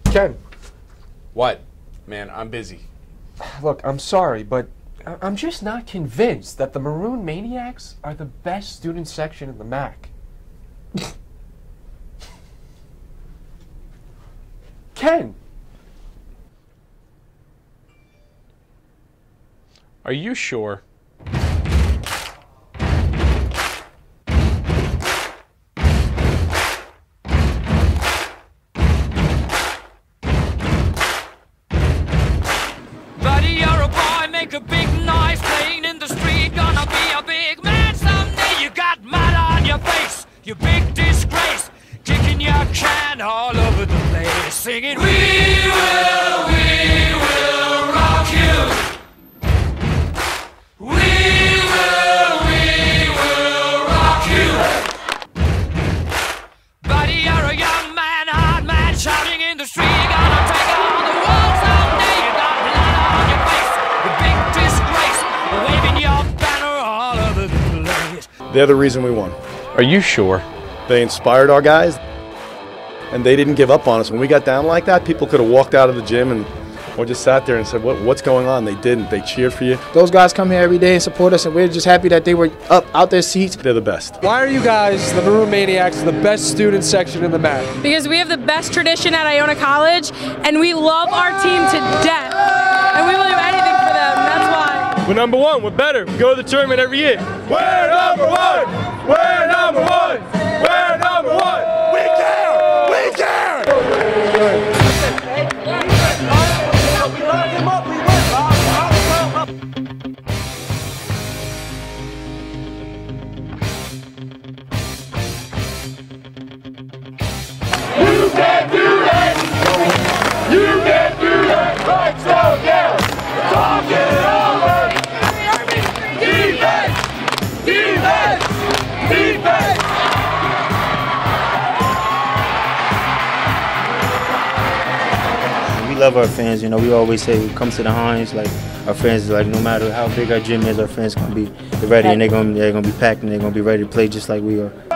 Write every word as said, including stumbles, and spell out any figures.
Ken. What? Man, I'm busy. Look, I'm sorry, but I I'm just not convinced that the Maroon Maniacs are the best student section in the M A C. Ken. Are you sure? Buddy, you're a boy, make a big noise, playing in the street, gonna be a big man someday. You got mud on your face, you big disgrace, kicking your can all over the place, singing, we will, we will rock you. We will, we will rock you. Buddy, you're a young man, hard man, shouting in the street, gonna take on the world someday. You got blood on your face, the big disgrace, waving your banner all over the place. They're the reason we won. Are you sure? They inspired our guys, and they didn't give up on us. When we got down like that, people could have walked out of the gym and or just sat there and said, what, what's going on? They didn't. They cheered for you. Those guys come here every day and support us, and we're just happy that they were up out their seats. They're the best. Why are you guys, the Maroon Maniacs, the best student section in the M A C? Because we have the best tradition at Iona College, and we love our team to death, and we will do anything for them. That's why. We're number one. We're better. We go to the tournament every year. We're number one! We're number one! We're number one! We care! We care! You can do it! You can do it! Right, so down! Talk it over! Defense! Defense! Defense! We love our fans, you know, we always say we come to the Hines, like our fans is like no matter how big our gym is, our fans gonna be ready and they're gonna they're gonna be packed and they're gonna be ready to play just like we are.